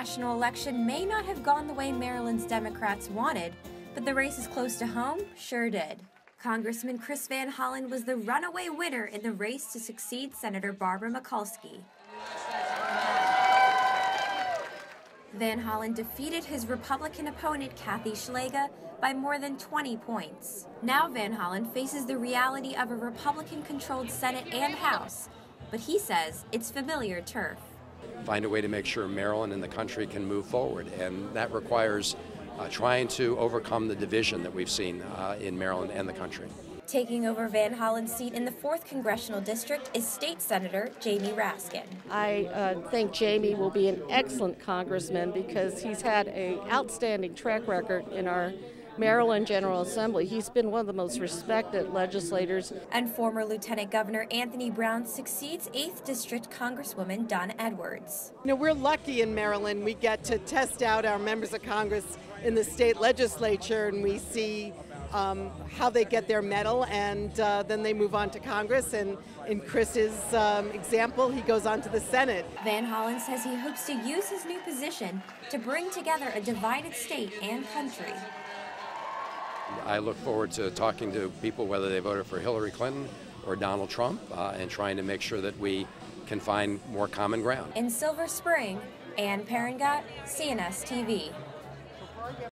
congressional election may not have gone the way Maryland's Democrats wanted, but the races close to home sure did. Congressman Chris Van Hollen was the runaway winner in the race to succeed Senator Barbara Mikulski. Van Hollen defeated his Republican opponent Kathy Szeliga by more than 20 points. Now Van Hollen faces the reality of a Republican-controlled Senate and House, but he says it's familiar turf. Find a way to make sure Maryland and the country can move forward, and that requires trying to overcome the division that we've seen in Maryland and the country. Taking over Van Hollen's seat in the 4th Congressional District is State Senator Jamie Raskin. I think Jamie will be an excellent congressman because he's had an outstanding track record in our Maryland General Assembly. He's been one of the most respected legislators. And former Lieutenant Governor Anthony Brown succeeds 8th District Congresswoman Donna Edwards. You know, we're lucky in Maryland. We get to test out our members of Congress in the state legislature, and we see how they get their medal, and then they move on to Congress. And in Chris's example, he goes on to the Senate. Van Hollen says he hopes to use his new position to bring together a divided state and country. I look forward to talking to people, whether they voted for Hillary Clinton or Donald Trump, and trying to make sure that we can find more common ground. In Silver Spring, Ann Perringott, CNS TV.